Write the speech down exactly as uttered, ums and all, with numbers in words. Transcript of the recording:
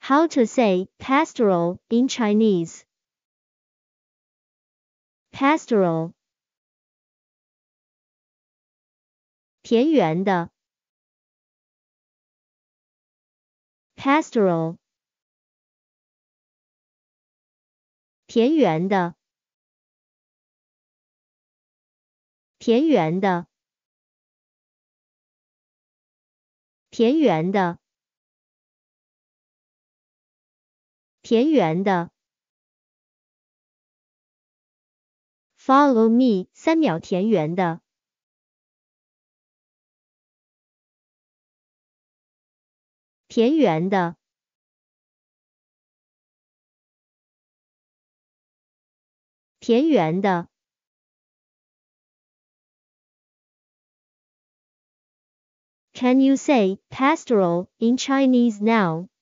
How to say pastoral in Chinese? Pastoral. 田园的 pastoral 田园的田园的田园的田园的 Follow me 三秒田园的田园的田园的 Can you say pastoral in Chinese now?